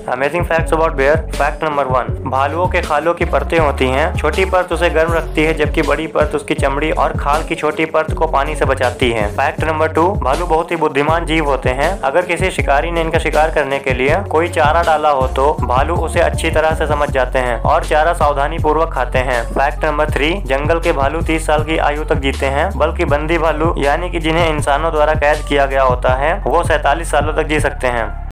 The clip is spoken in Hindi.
Amazing facts about bear. Fact number 1, भालुओं के खालों की परतें होती हैं। छोटी परत उसे गर्म रखती है, जबकि बड़ी परत उसकी चमड़ी और खाल की छोटी परत को पानी से बचाती है। फैक्ट नंबर 2, भालू बहुत ही बुद्धिमान जीव होते हैं। अगर किसी शिकारी ने इनका शिकार करने के लिए कोई चारा डाला हो तो भालू उसे अच्छी तरह से समझ जाते हैं और चारा सावधानी पूर्वक खाते हैं। फैक्ट नंबर 3, जंगल के भालू 30 साल की आयु तक जीते हैं, बल्कि बंदी भालू यानी कि जिन्हें इंसानों द्वारा कैद किया गया होता है वो 47 सालों तक जी सकते हैं।